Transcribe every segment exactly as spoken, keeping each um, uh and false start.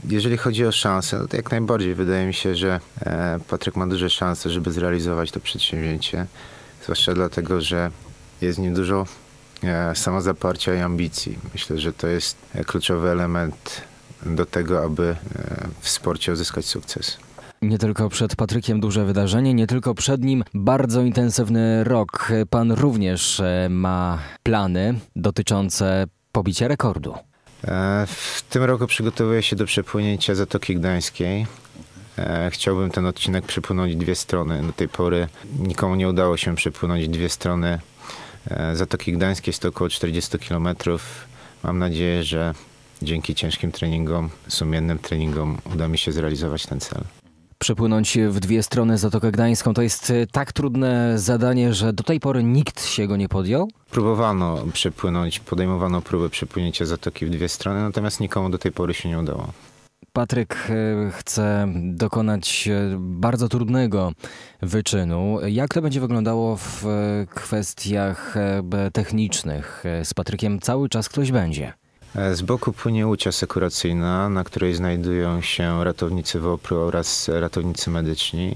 Jeżeli chodzi o szanse, no to jak najbardziej wydaje mi się, że Patryk ma duże szanse, żeby zrealizować to przedsięwzięcie. Zwłaszcza dlatego, że jest w nim dużo samozaparcia i ambicji. Myślę, że to jest kluczowy element do tego, aby w sporcie uzyskać sukces. Nie tylko przed Patrykiem duże wydarzenie, nie tylko przed nim bardzo intensywny rok. Pan również ma plany dotyczące pobicia rekordu. W tym roku przygotowuję się do przepłynięcia Zatoki Gdańskiej. Chciałbym ten odcinek przepłynąć dwie strony. Do tej pory nikomu nie udało się przepłynąć dwie strony Zatoki Gdańskiej. Jest to około czterdzieści kilometrów. Mam nadzieję, że dzięki ciężkim treningom, sumiennym treningom uda mi się zrealizować ten cel. Przepłynąć w dwie strony Zatokę Gdańską to jest tak trudne zadanie, że do tej pory nikt się go nie podjął? Próbowano przepłynąć, podejmowano próbę przepłynięcia Zatoki w dwie strony, natomiast nikomu do tej pory się nie udało. Patryk chce dokonać bardzo trudnego wyczynu. Jak to będzie wyglądało w kwestiach technicznych? Z Patrykiem cały czas ktoś będzie. Z boku płynie łódź asekuracyjna, na której znajdują się ratownicy W O P R u oraz ratownicy medyczni.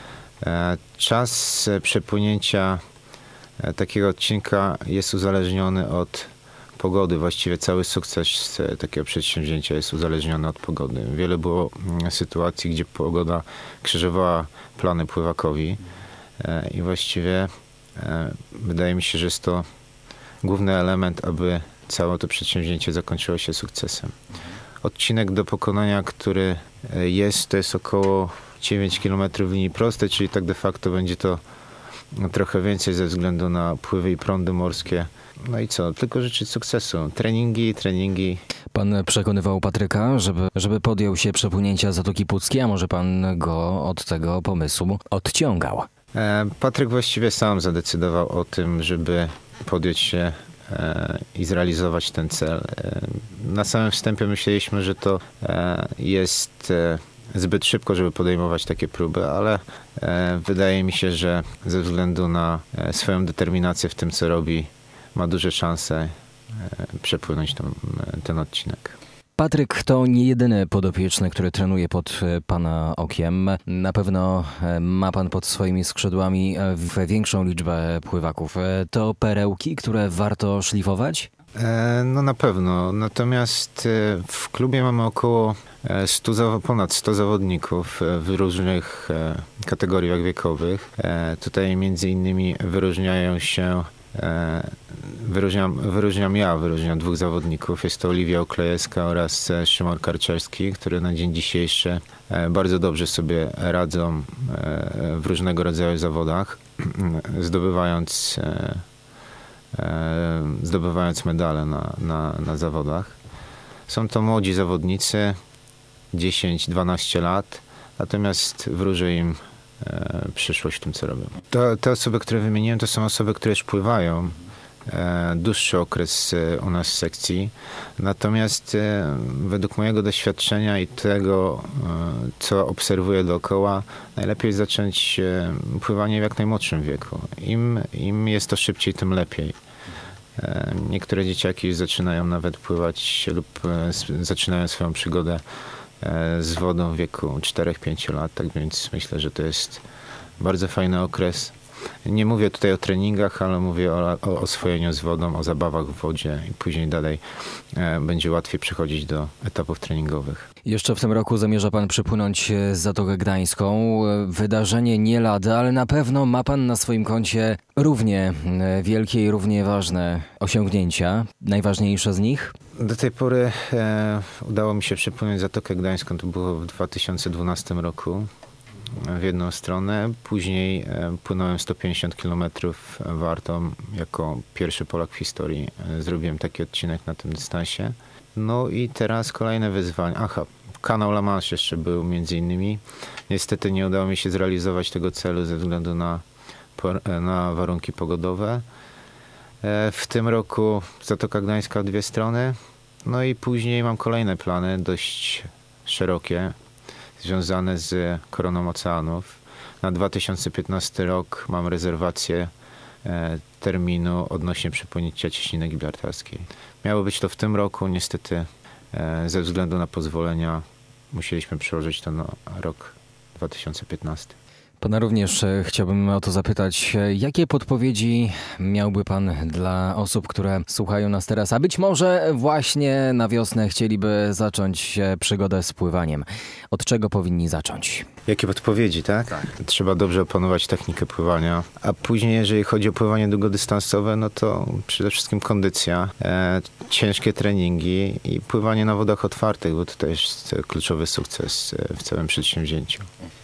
Czas przepłynięcia takiego odcinka jest uzależniony od pogody. Właściwie cały sukces takiego przedsięwzięcia jest uzależniony od pogody. Wiele było sytuacji, gdzie pogoda krzyżowała plany pływakowi i właściwie wydaje mi się, że jest to główny element, aby całe to przedsięwzięcie zakończyło się sukcesem. Odcinek do pokonania, który jest, to jest około dziewięć kilometrów w linii prostej, czyli tak de facto będzie to trochę więcej ze względu na pływy i prądy morskie. No i co? Tylko życzyć sukcesu. Treningi, treningi. Pan przekonywał Patryka, żeby, żeby podjął się przepłynięcia Zatoki Puckiej, a może pan go od tego pomysłu odciągał? Patryk właściwie sam zadecydował o tym, żeby podjąć się i zrealizować ten cel. Na samym wstępie myśleliśmy, że to jest zbyt szybko, żeby podejmować takie próby, ale wydaje mi się, że ze względu na swoją determinację w tym, co robi, ma duże szanse przepłynąć ten, ten odcinek. Patryk to nie jedyny podopieczny, który trenuje pod pana okiem. Na pewno ma pan pod swoimi skrzydłami większą liczbę pływaków. To perełki, które warto szlifować? No na pewno. Natomiast w klubie mamy około sto, ponad sto zawodników w różnych kategoriach wiekowych. Tutaj między innymi wyróżniają się Wyróżniam, wyróżniam ja, wyróżniam dwóch zawodników. Jest to Oliwia Oklejewska oraz Szymon Karczewski, które na dzień dzisiejszy bardzo dobrze sobie radzą w różnego rodzaju zawodach, zdobywając, zdobywając medale na, na, na zawodach. Są to młodzi zawodnicy, dziesięć dwanaście lat, natomiast wróżę im przyszłość w tym, co robią. To, te osoby, które wymieniłem, to są osoby, które już pływają e, dłuższy okres e, u nas w sekcji. Natomiast e, według mojego doświadczenia i tego, e, co obserwuję dookoła, najlepiej zacząć e, pływanie w jak najmłodszym wieku. Im, im jest to szybciej, tym lepiej. E, niektóre dzieciaki już zaczynają nawet pływać lub e, zaczynają swoją przygodę z wodą w wieku czterech pięciu lat, tak więc myślę, że to jest bardzo fajny okres. Nie mówię tutaj o treningach, ale mówię o, o oswojeniu z wodą, o zabawach w wodzie i później dalej e, będzie łatwiej przechodzić do etapów treningowych. Jeszcze w tym roku zamierza pan przypłynąć Zatokę Gdańską. Wydarzenie nie lada, ale na pewno ma pan na swoim koncie równie wielkie i równie ważne osiągnięcia. Najważniejsze z nich? Do tej pory e, udało mi się przypłynąć Zatokę Gdańską, to było w dwa tysiące dwunastym roku. W jedną stronę. Później płynąłem sto pięćdziesiąt kilometrów wartą. Jako pierwszy Polak w historii zrobiłem taki odcinek na tym dystansie. No i teraz kolejne wyzwania. Aha, kanał La Manche jeszcze był między innymi. Niestety nie udało mi się zrealizować tego celu ze względu na, na warunki pogodowe. W tym roku Zatoka Gdańska w dwie strony. No i później mam kolejne plany, dość szerokie, związane z koroną oceanów. Na dwa tysiące piętnasty rok mam rezerwację e, terminu odnośnie przepłynięcia Cieśniny Gibraltarskiej. Miało być to w tym roku, niestety e, ze względu na pozwolenia musieliśmy przełożyć to na rok dwa tysiące piętnasty. Pana również e, chciałbym o to zapytać, e, jakie podpowiedzi miałby pan dla osób, które słuchają nas teraz, a być może właśnie na wiosnę chcieliby zacząć e, przygodę z pływaniem. Od czego powinni zacząć? Jakie podpowiedzi, tak? Tak. Trzeba dobrze opanować technikę pływania, a później jeżeli chodzi o pływanie długodystansowe, no to przede wszystkim kondycja, e, ciężkie treningi i pływanie na wodach otwartych, bo to też jest kluczowy sukces w całym przedsięwzięciu.